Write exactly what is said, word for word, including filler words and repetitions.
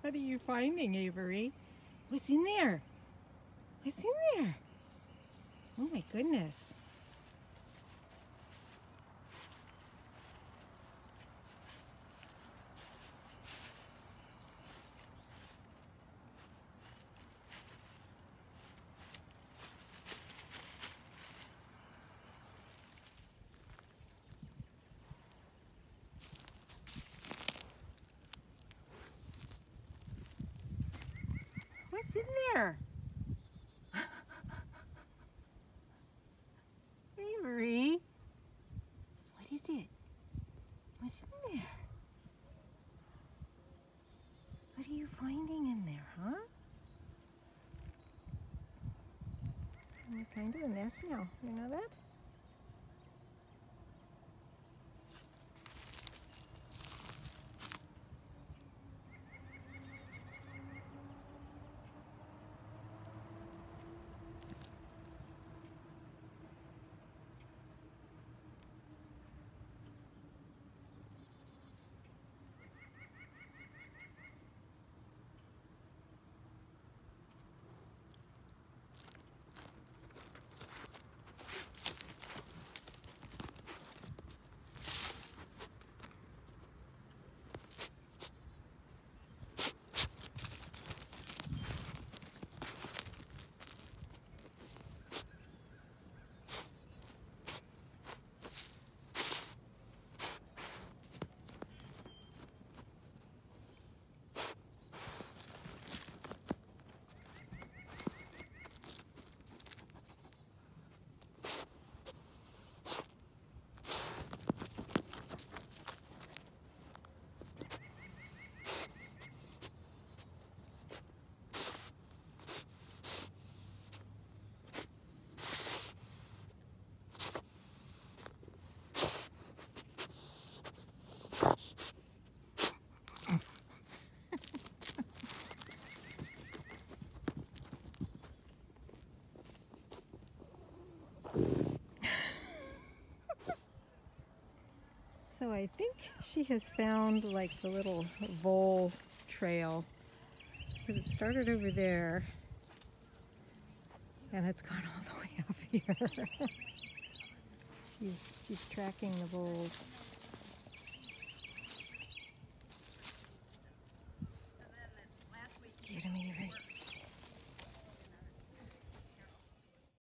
What are you finding, Avery? What's in there? What's in there? Oh my goodness. What's in there? Avery? What is it? What's in there? What are you finding in there, huh? You're kind of a mess now, you know that? So I think she has found like the little vole trail, because it started over there and it's gone all the way up here. she's, she's tracking the voles.